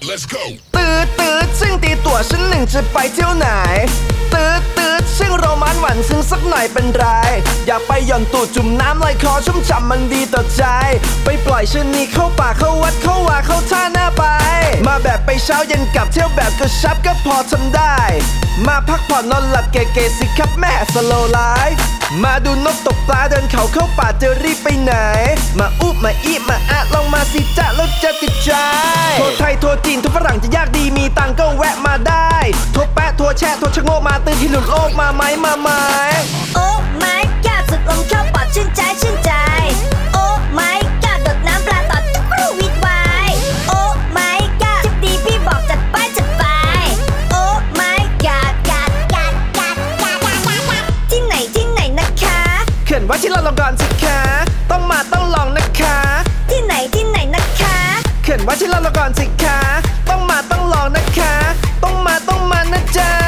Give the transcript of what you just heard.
let's go ตืดซึ่งตีตั๋วฉันหนึ่งจะไปเที่ยวไหนตืดซึ่งโรแมนต์หวานซึ้งสักหน่อยเป็นไรอยากไปหย่อนตูดจุ่มน้ำลอยคอชุ่มฉ่ำมันดีต่อใจไปปล่อยชนีเข้าป่าเข้าวัดเข้าวาเข้าท่าหน้าไปมาแบบไปเช้าเย็นกลับเที่ยวแบบกระชับก็พอทำได้มาพักผ่อนนอนหลับเก๋ๆสิครับแม่สโลว์ไลฟ์มาดูนกตกปลาเดินเขาเข้าป่าจะรีบไปไหนมาอุ๊มาอีมาอะลองมาสิจ๊ะแล้วจะติดใจโทรไทยโทรจีนโทรฝรั่งจะยากดีมีตังก็แวะมาได้โทรแปะโทรแชะโทรชะโงกมาตื่นที่หลุดโลกมาไหมโอ้ไม่กล้าสุดลมเข้าปอดชื่นใจโอ้ไม่กล้าโดดน้ำปลาตอดทุกรูวิดไวโอ้ไม่กล้าทิปดีพี่บอกจัดไปโอ้ไม่กล้าที่ไหนนะคะเขื่อนวัดที่เราลองก่อนสิคะต้องมาต้องลองนะคะที่ไหนนะคะเขื่อนวัดที่เราลองก่อนสิคะต้องมาต้องลองนะคะต้องมานะจ๊ะ